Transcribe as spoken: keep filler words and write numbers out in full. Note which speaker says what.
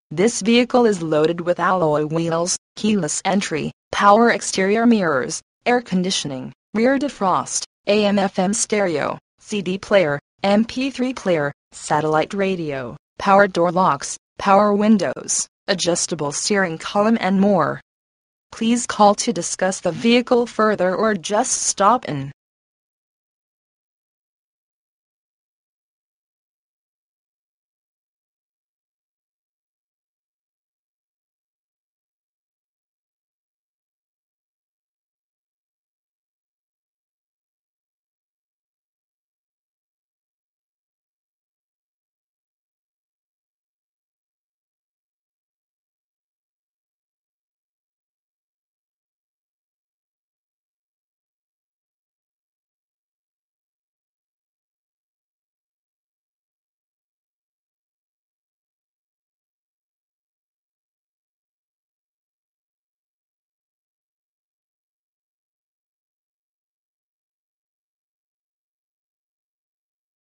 Speaker 1: This vehicle is loaded with alloy wheels, keyless entry, power exterior mirrors, air conditioning, rear defrost, A M F M stereo, C D player, M P three player, satellite radio, power door locks, power windows, adjustable steering column and more. Please call to discuss the vehicle further or just stop in.